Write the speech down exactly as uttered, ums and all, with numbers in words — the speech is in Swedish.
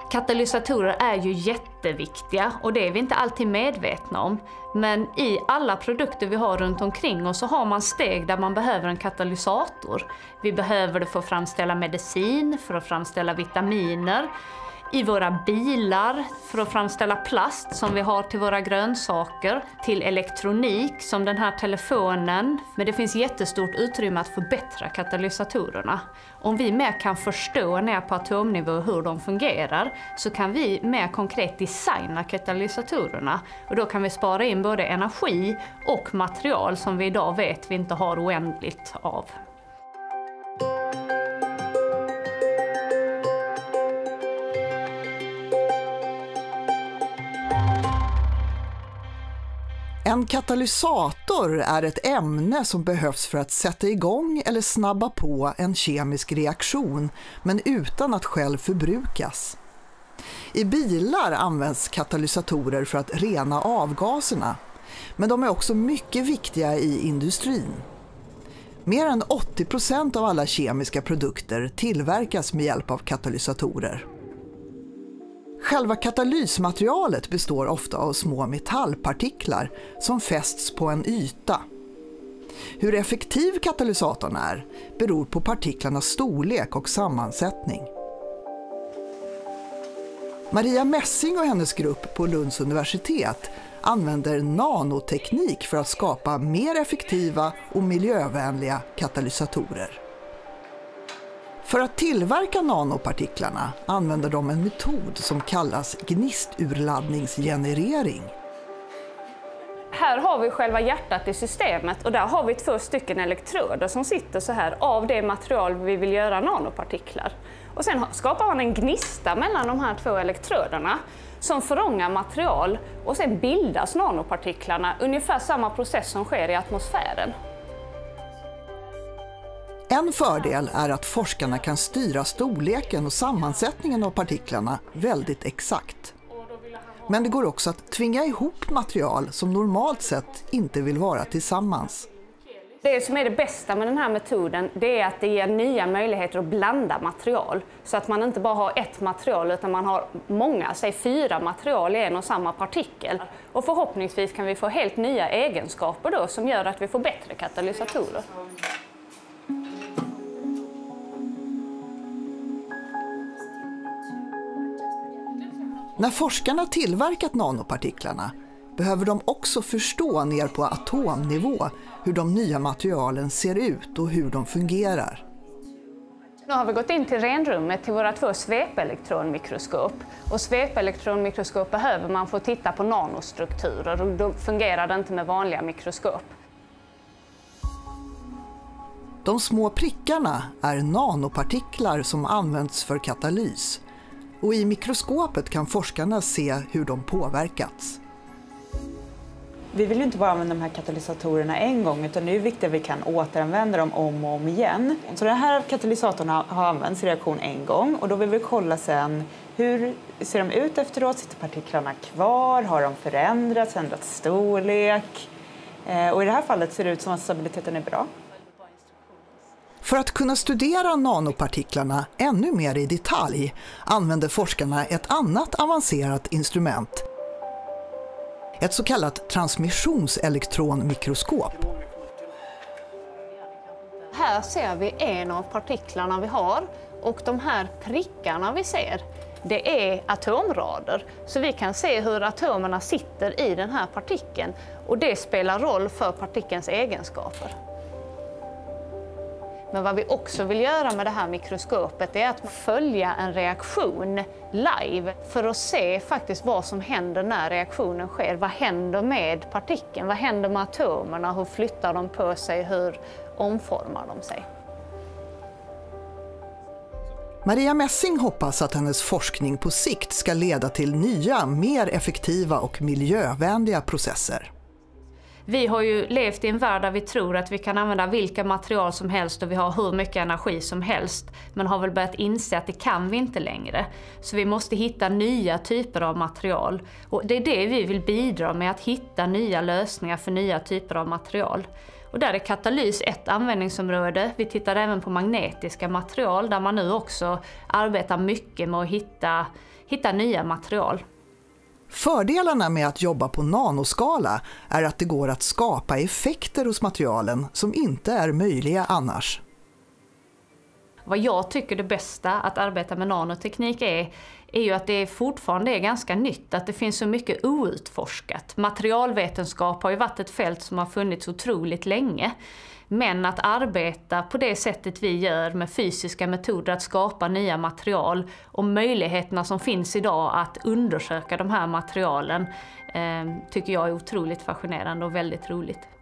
Katalysatorer är ju jätteviktiga och det är vi inte alltid medvetna om. Men i alla produkter vi har runt omkring oss så har man steg där man behöver en katalysator. Vi behöver det för att framställa medicin, för att framställa vitaminer. I våra bilar för att framställa plast som vi har till våra grönsaker, till elektronik som den här telefonen. Men det finns jättestort utrymme att förbättra katalysatorerna. Om vi mer kan förstå ner på atomnivå hur de fungerar så kan vi mer konkret designa katalysatorerna. Och då kan vi spara in både energi och material som vi idag vet vi inte har oändligt av. En katalysator är ett ämne som behövs för att sätta igång eller snabba på en kemisk reaktion, men utan att själv förbrukas. I bilar används katalysatorer för att rena avgaserna, men de är också mycket viktiga i industrin. Mer än åttio procent av alla kemiska produkter tillverkas med hjälp av katalysatorer. Själva katalysmaterialet består ofta av små metallpartiklar som fästs på en yta. Hur effektiv katalysatorn är beror på partiklarnas storlek och sammansättning. Maria Messing och hennes grupp på Lunds universitet använder nanoteknik för att skapa mer effektiva och miljövänliga katalysatorer. För att tillverka nanopartiklarna använder de en metod som kallas gnisturladdningsgenerering. Här har vi själva hjärtat i systemet och där har vi två stycken elektroder som sitter så här av det material vi vill göra nanopartiklar. Och sen skapar man en gnista mellan de här två elektroderna som förångar material och sen bildas nanopartiklarna, ungefär samma process som sker i atmosfären. En fördel är att forskarna kan styra storleken och sammansättningen av partiklarna väldigt exakt. Men det går också att tvinga ihop material som normalt sett inte vill vara tillsammans. Det som är det bästa med den här metoden det är att det ger nya möjligheter att blanda material. Så att man inte bara har ett material utan man har många, säg fyra material i en och samma partikel. Och förhoppningsvis kan vi få helt nya egenskaper då som gör att vi får bättre katalysatorer. När forskarna tillverkat nanopartiklarna behöver de också förstå ner på atomnivå hur de nya materialen ser ut och hur de fungerar. Nu har vi gått in till renrummet till våra två svepelektronmikroskop. Och svepelektronmikroskop behöver man få titta på nanostrukturer och då fungerar det inte med vanliga mikroskop. De små prickarna är nanopartiklar som används för katalys. Och i mikroskopet kan forskarna se hur de påverkats. Vi vill ju inte bara använda de här katalysatorerna en gång utan det är viktigt att vi kan återanvända dem om och om igen. Så den här katalysatorn har använts i reaktion en gång och då vill vi kolla sen hur ser de ut efteråt, sitter partiklarna kvar, har de förändrats, ändrat storlek och i det här fallet ser det ut som att stabiliteten är bra. För att kunna studera nanopartiklarna ännu mer i detalj använder forskarna ett annat avancerat instrument. Ett så kallat transmissionselektronmikroskop. Här ser vi en av partiklarna vi har och de här prickarna vi ser, det är atomrader. Så vi kan se hur atomerna sitter i den här partikeln och det spelar roll för partikelns egenskaper. Men vad vi också vill göra med det här mikroskopet är att följa en reaktion live för att se faktiskt vad som händer när reaktionen sker. Vad händer med partikeln? Vad händer med atomerna? Hur flyttar de på sig? Hur omformar de sig? Maria Messing hoppas att hennes forskning på sikt ska leda till nya, mer effektiva och miljövänliga processer. Vi har ju levt i en värld där vi tror att vi kan använda vilka material som helst och vi har hur mycket energi som helst. Men har väl börjat inse att det kan vi inte längre. Så vi måste hitta nya typer av material. Och det är det vi vill bidra med, att hitta nya lösningar för nya typer av material. Och där är katalys ett användningsområde. Vi tittar även på magnetiska material där man nu också arbetar mycket med att hitta, hitta nya material. Fördelarna med att jobba på nanoskala är att det går att skapa effekter hos materialen som inte är möjliga annars. Vad jag tycker det bästa att arbeta med nanoteknik är, är ju att det fortfarande är ganska nytt, att det finns så mycket outforskat. Materialvetenskap har ju varit ett fält som har funnits otroligt länge. Men att arbeta på det sättet vi gör med fysiska metoder att skapa nya material och möjligheterna som finns idag att undersöka de här materialen eh, tycker jag är otroligt fascinerande och väldigt roligt.